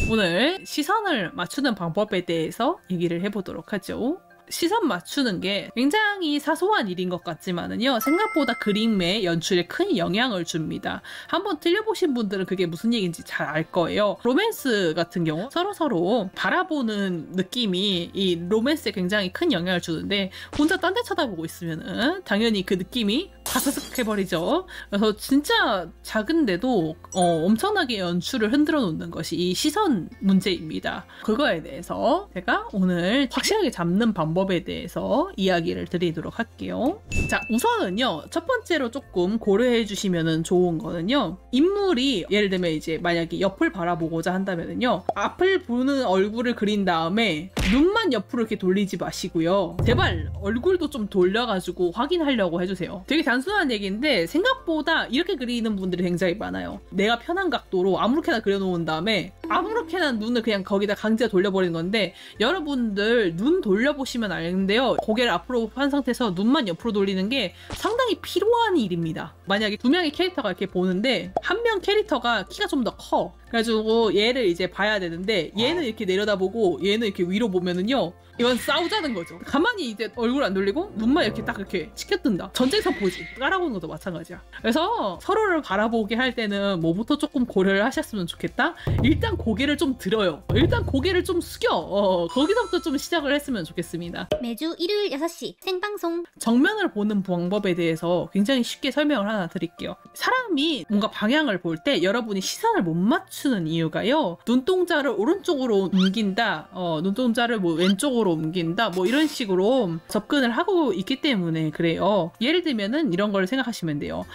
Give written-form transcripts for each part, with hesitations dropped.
오늘 시선을 맞추는 방법에 대해서 얘기를 해보도록 하죠. 시선 맞추는 게 굉장히 사소한 일인 것 같지만은요, 생각보다 그림의 연출에 큰 영향을 줍니다. 한번 틀려보신 분들은 그게 무슨 얘기인지 잘 알 거예요. 로맨스 같은 경우 서로 바라보는 느낌이 이 로맨스에 굉장히 큰 영향을 주는데, 혼자 딴 데 쳐다보고 있으면은 당연히 그 느낌이 가스슥 해버리죠. 그래서 진짜 작은데도 엄청나게 연출을 흔들어 놓는 것이 이 시선 문제입니다. 그거에 대해서 제가 오늘 확실하게 잡는 방법에 대해서 이야기를 드리도록 할게요. 자, 우선은요, 첫 번째로 조금 고려해 주시면 좋은 거는요, 인물이 예를 들면 이제 만약에 옆을 바라보고자 한다면요, 앞을 보는 얼굴을 그린 다음에 눈만 옆으로 이렇게 돌리지 마시고요, 제발 얼굴도 좀 돌려가지고 확인하려고 해주세요. 되게 단순한 얘기인데 생각보다 이렇게 그리는 분들이 굉장히 많아요. 내가 편한 각도로 아무렇게나 그려놓은 다음에 아무렇게나 눈을 그냥 거기다 강제로 돌려버리는 건데, 여러분들 눈 돌려보시면 알는데요, 고개를 앞으로 한 상태에서 눈만 옆으로 돌리는 게 상당히 필요한 일입니다. 만약에 두 명의 캐릭터가 이렇게 보는데 한 명 캐릭터가 키가 좀 더 커. 그래가지고 얘를 이제 봐야 되는데 얘는 이렇게 내려다보고 얘는 이렇게 위로 보면은요, 이건 싸우자는 거죠. 가만히 이제 얼굴 안 돌리고 눈만 이렇게 딱 이렇게 치켜뜬다. 전쟁선 보지. 깔아보는 것도 마찬가지야. 그래서 서로를 바라보게 할 때는 뭐부터 조금 고려를 하셨으면 좋겠다. 일단 고개를 좀 들어요. 일단 고개를 좀 숙여. 거기서부터 좀 시작을 했으면 좋겠습니다. 매주 일요일 6시 생방송. 정면을 보는 방법에 대해서 굉장히 쉽게 설명을 하나 드릴게요. 사람이 뭔가 방향을 볼 때 여러분이 시선을 못 맞추는 이유가요, 눈동자를 오른쪽으로 옮긴다, 눈동자를 뭐 왼쪽으로 옮긴다, 뭐 이런 식으로 접근을 하고 있기 때문에 그래요. 예를 들면은 이런 걸 생각하시면 돼요.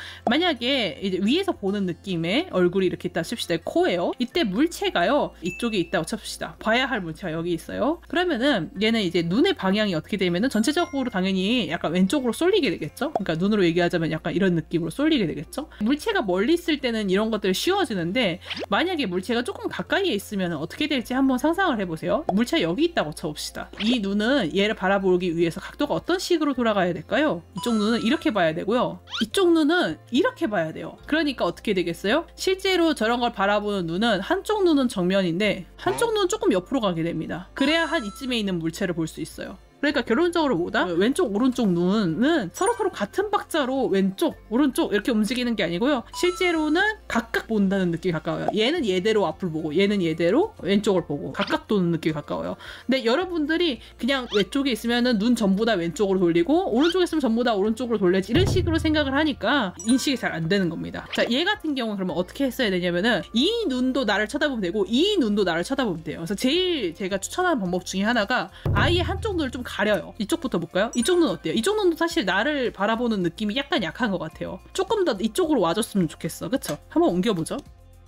만약에 이제 위에서 보는 느낌의 얼굴이 이렇게 있다 칩시다. 코예요. 이때 물체가요, 이쪽에 있다고 칩시다. 봐야 할 물체가 여기 있어요. 그러면은 얘는 이제 눈의 방향이 어떻게 되면은 전체적으로 당연히 약간 왼쪽으로 쏠리게 되겠죠. 그러니까 눈으로 얘기하자면 약간 이런 느낌으로 쏠리게 되겠죠. 물체가 멀리 있을 때는 이런 것들이 쉬워지는데, 만약에 물체가 조금 가까이에 있으면 어떻게 될지 한번 상상을 해보세요. 물체가 여기 있다고 쳐봅시다. 이 눈은 얘를 바라보기 위해서 각도가 어떤 식으로 돌아가야 될까요? 이쪽 눈은 이렇게 봐야 되고요, 이쪽 눈은 이렇게 봐야 돼요. 그러니까 어떻게 되겠어요? 실제로 저런 걸 바라보는 눈은 한쪽 눈은 정면인데 한쪽 눈은 조금 옆으로 가게 됩니다. 그래야 한 이쯤에 있는 물체를 볼 수 있어요. 그러니까 결론적으로 뭐다? 왼쪽 오른쪽 눈은 서로 같은 박자로 왼쪽 오른쪽 이렇게 움직이는 게 아니고요, 실제로는 각각 본다는 느낌이 가까워요. 얘는 얘대로 앞을 보고 얘는 얘대로 왼쪽을 보고 각각 도는 느낌이 가까워요. 근데 여러분들이 그냥 왼쪽에 있으면은 눈 전부 다 왼쪽으로 돌리고 오른쪽에 있으면 전부 다 오른쪽으로 돌려야지, 이런 식으로 생각을 하니까 인식이 잘 안 되는 겁니다. 자, 얘 같은 경우는 그러면 어떻게 했어야 되냐면은 이 눈도 나를 쳐다보면 되고 이 눈도 나를 쳐다보면 돼요. 그래서 제일 제가 추천하는 방법 중에 하나가 아예 한쪽 눈을 좀 가려요. 이쪽부터 볼까요? 이쪽 눈 어때요? 이쪽 눈도 사실 나를 바라보는 느낌이 약간 약한 것 같아요. 조금 더 이쪽으로 와줬으면 좋겠어. 그쵸? 한번 옮겨보죠.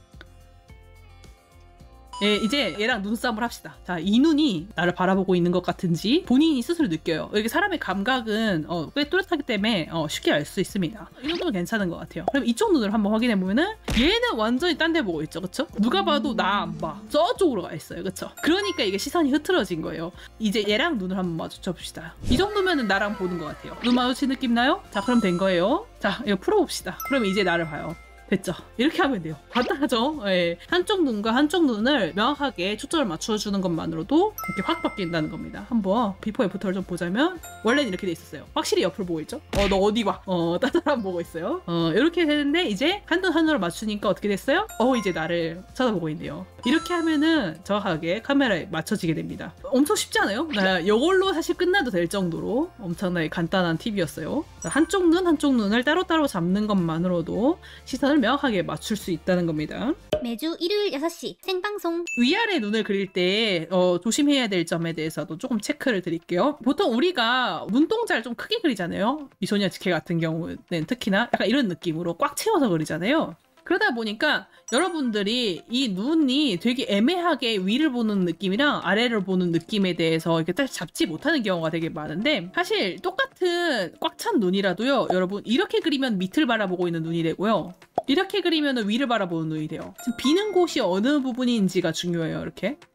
예, 이제 얘랑 눈싸움을 합시다. 자, 이 눈이 나를 바라보고 있는 것 같은지 본인이 스스로 느껴요. 이게 사람의 감각은 꽤 뚜렷하기 때문에 쉽게 알 수 있습니다. 이 정도는 괜찮은 것 같아요. 그럼 이쪽 눈을 한번 확인해보면은 얘는 완전히 딴 데 보고 있죠. 그쵸? 누가 봐도 나 안 봐. 저쪽으로 가 있어요. 그쵸? 그러니까 이게 시선이 흐트러진 거예요. 이제 얘랑 눈을 한번 마주쳐 봅시다. 이 정도면은 나랑 보는 것 같아요. 눈 마주친 느낌 나요? 자, 그럼 된 거예요. 자, 이거 풀어봅시다. 그럼 이제 나를 봐요. 됐죠? 이렇게 하면 돼요. 간단하죠? 예. 한쪽 눈과 한쪽 눈을 명확하게 초점을 맞춰주는 것만으로도 이렇게 확 바뀐다는 겁니다. 한번 비포 애프터를 좀 보자면 원래는 이렇게 돼 있었어요. 확실히 옆을 보고 있죠? 너 어디 봐? 딴 사람 보고 있어요. 이렇게 되는데 이제 한 눈 한 눈을 맞추니까 어떻게 됐어요? 이제 나를 쳐다보고 있네요. 이렇게 하면은 정확하게 카메라에 맞춰지게 됩니다. 엄청 쉽지 않아요? 이걸로 사실 끝나도 될 정도로 엄청나게 간단한 팁이었어요. 한쪽 눈을 따로따로 잡는 것만으로도 시선을 명확하게 맞출 수 있다는 겁니다. 매주 일요일 6시 생방송. 위아래 눈을 그릴 때 조심해야 될 점에 대해서도 조금 체크를 드릴게요. 보통 우리가 눈동자를 좀 크게 그리잖아요. 미소녀지케 같은 경우는 특히나 약간 이런 느낌으로 꽉 채워서 그리잖아요. 그러다 보니까 여러분들이 이 눈이 되게 애매하게 위를 보는 느낌이랑 아래를 보는 느낌에 대해서 이렇게 딱 잡지 못하는 경우가 되게 많은데, 사실 똑같은 꽉 찬 눈이라도요, 여러분 이렇게 그리면 밑을 바라보고 있는 눈이 되고요, 이렇게 그리면 위를 바라보는 눈이 돼요. 지금 비는 곳이 어느 부분인지가 중요해요. 이렇게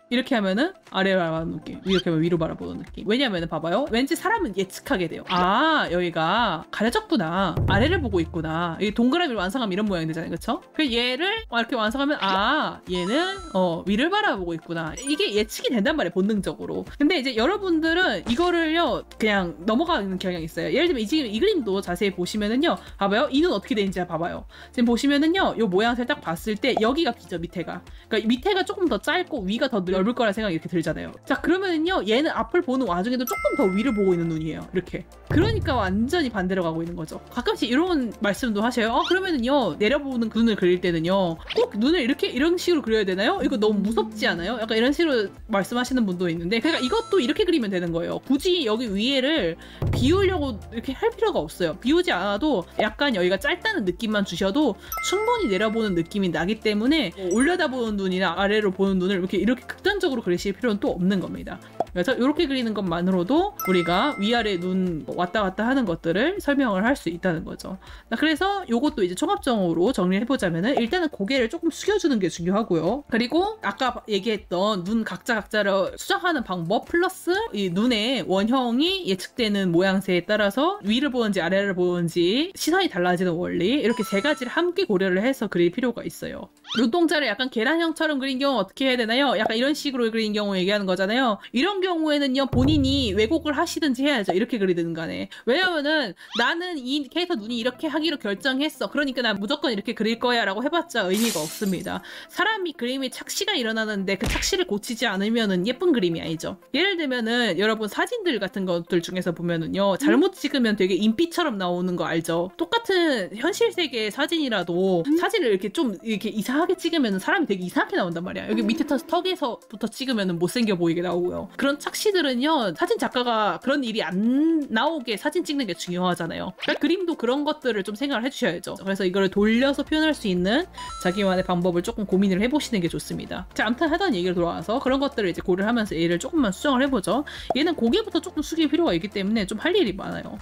이렇게 하면은 아래로 바라보는 느낌, 이렇게 하면 위로 바라보는 느낌. 왜냐면은 봐봐요, 왠지 사람은 예측하게 돼요. 아, 여기가 가려졌구나, 아래를 보고 있구나. 이 동그라미를 완성하면 이런 모양이 되잖아요, 그쵸? 그래서 얘를 이렇게 완성하면 아, 얘는 위를 바라보고 있구나. 이게 예측이 된단 말이에요, 본능적으로. 근데 이제 여러분들은 이거를요 그냥 넘어가는 경향이 있어요. 예를 들면 지금 이 그림도 자세히 보시면은요, 봐봐요, 이 눈 어떻게 되는지 봐봐요. 지금 보시면은요, 요 모양새를 딱 봤을 때 여기가 비죠, 밑에가. 그러니까 밑에가 조금 더 짧고 위가 더 넓을 거라 생각이 이렇게 들잖아요. 자, 그러면은요, 얘는 앞을 보는 와중에도 조금 더 위를 보고 있는 눈이에요, 이렇게. 그러니까 완전히 반대로 가고 있는 거죠. 가끔씩 이런 말씀도 하셔요. 그러면은요, 내려보는 그 눈을 그릴 때는요, 꼭 눈을 이런 식으로 그려야 되나요? 이거 너무 무섭지 않아요? 약간 이런 식으로 말씀하시는 분도 있는데, 그러니까 이것도 이렇게 그리면 되는 거예요. 굳이 여기 위에를 비우려고 이렇게 할 필요가 없어요. 비우지 않아도 약간 여기가 짧다는 느낌만 주셔도 충분히 내려보는 느낌이 나기 때문에 올려다보는 눈이나 아래로 보는 눈을 이렇게 극단적으로 그리실 필요는 또 없는 겁니다. 그래서 이렇게 그리는 것만으로도 우리가 위아래 눈 왔다 갔다 하는 것들을 설명을 할 수 있다는 거죠. 그래서 이것도 이제 종합적으로 정리를 해보자면은, 일단은 고개를 조금 숙여주는 게 중요하고요. 그리고 아까 얘기했던 눈 각자를 수정하는 방법 플러스 이 눈의 원형이 예측되는 모양새에 따라서 위를 보는지 아래를 보는지 시선이 달라지는 원리, 이렇게 세 가지를 함께 고려를 해서 그릴 필요가 있어요. 눈동자를 약간 계란형처럼 그린 경우 어떻게 해야 되나요? 약간 이런 식으로 그린 경우 얘기하는 거잖아요. 이런 경우에는요, 본인이 왜곡을 하시든지 해야죠. 이렇게 그리든 간에. 왜냐면은 나는 이 캐릭터 눈이 이렇게 하기로 결정했어, 그러니까 난 무조건 이렇게 그릴 거야 라고 해봤자 의미가 없습니다. 사람이 그림에 착시가 일어나는데 그 착시를 고치지 않으면은 예쁜 그림이 아니죠. 예를 들면은 여러분 사진들 같은 것들 중에서 보면은요, 잘못 찍으면 되게 인피처럼 나오는 거 알죠? 똑같은 현실 세계의 사진이라도 사진을 이렇게 좀 이렇게 이상하게 찍으면 사람이 되게 이상하게 나온단 말이야. 여기 밑에 턱에서부터 찍으면 못생겨 보이게 나오고요. 그런 착시들은요, 사진 작가가 그런 일이 안 나오게 사진 찍는 게 중요하잖아요. 그러니까 그림도 그런 것들을 좀 생각을 해주셔야죠. 그래서 이거를 돌려서 표현할 수 있는 자기만의 방법을 조금 고민을 해보시는 게 좋습니다. 자, 아무튼 하던 얘기를 돌아와서 그런 것들을 이제 고려를 하면서 얘를 조금만 수정을 해보죠. 얘는 고개부터 조금 숙일 필요가 있기 때문에 좀 할 일이 많아요.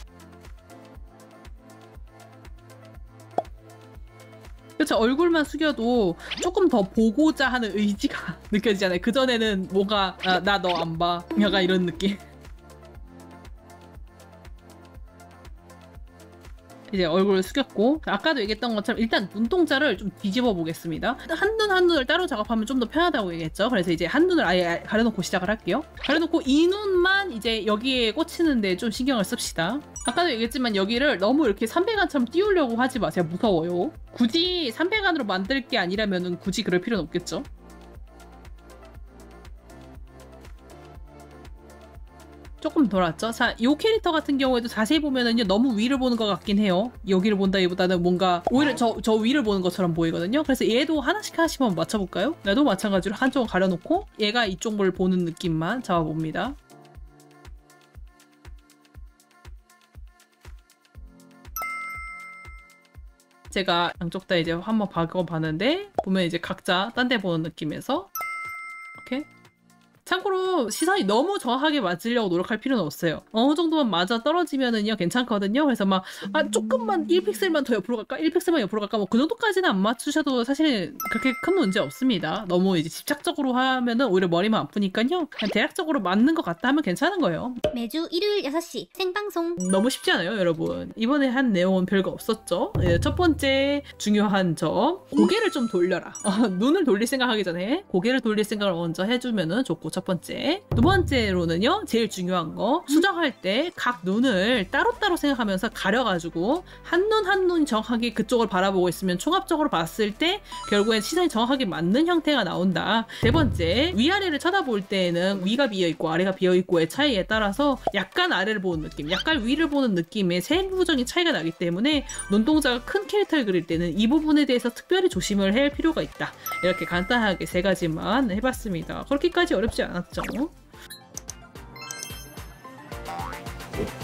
그렇죠. 얼굴만 숙여도 조금 더 보고자 하는 의지가 느껴지잖아요. 그전에는 뭔가 나 너 안 봐, 약간 이런 느낌. 이제 얼굴을 숙였고, 아까도 얘기했던 것처럼 일단 눈동자를 좀 뒤집어 보겠습니다. 한 눈 한 눈을 따로 작업하면 좀 더 편하다고 얘기했죠. 그래서 이제 한 눈을 아예 가려놓고 시작을 할게요. 가려놓고 이 눈만 이제 여기에 꽂히는데 좀 신경을 씁시다. 아까도 얘기했지만 여기를 너무 이렇게 삼백안처럼 띄우려고 하지 마세요. 무서워요. 굳이 삼백안으로 만들 게 아니라면 굳이 그럴 필요는 없겠죠. 조금 돌았죠? 자, 이 캐릭터 같은 경우에도 자세히 보면은요, 너무 위를 보는 것 같긴 해요. 여기를 본다기보다는 뭔가 오히려 저 위를 보는 것처럼 보이거든요. 그래서 얘도 하나씩 한번 맞춰볼까요? 나도 마찬가지로 한쪽을 가려놓고 얘가 이쪽을 보는 느낌만 잡아봅니다. 제가 양쪽 다 이제 한번 바꿔봤는데, 보면 이제 각자 딴 데 보는 느낌에서 이렇게. 참고로 시선이 너무 정확하게 맞으려고 노력할 필요는 없어요. 어느 정도만 맞아 떨어지면은요 괜찮거든요. 그래서 막 조금만 1픽셀만 더 옆으로 갈까? 1픽셀만 옆으로 갈까? 뭐 그 정도까지는 안 맞추셔도 사실 그렇게 큰 문제 없습니다. 너무 이제 집착적으로 하면은 오히려 머리만 아프니까요. 그냥 대략적으로 맞는 것 같다 하면 괜찮은 거예요. 매주 일요일 6시 생방송. 너무 쉽지 않아요, 여러분. 이번에 한 내용은 별거 없었죠. 첫 번째 중요한 점, 고개를 좀 돌려라. 눈을 돌릴 생각하기 전에 고개를 돌릴 생각을 먼저 해주면은 좋고, 첫 번째. 두 번째로는요, 제일 중요한 거, 수정할 때 각 눈을 따로따로 생각하면서 가려가지고 한 눈 한 눈 정확하게 그쪽을 바라보고 있으면 총합적으로 봤을 때 결국엔 시선이 정확하게 맞는 형태가 나온다. 세 번째, 위아래를 쳐다볼 때에는 위가 비어있고 아래가 비어있고의 차이에 따라서 약간 아래를 보는 느낌, 약간 위를 보는 느낌의 세부적인 차이가 나기 때문에 눈동자가 큰 캐릭터를 그릴 때는 이 부분에 대해서 특별히 조심을 할 필요가 있다. 이렇게 간단하게 세 가지만 해봤습니다. 그렇게까지 어렵지 않았죠?